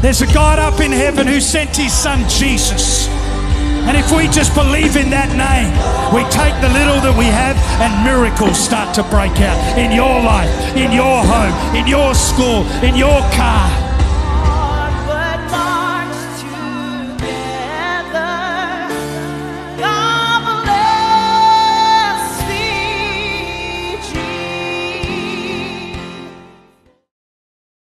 There's a God up in heaven who sent his son Jesus. And if we just believe in that name, we take the little that we have and miracles start to break out in your life, in your home, in your school, in your car.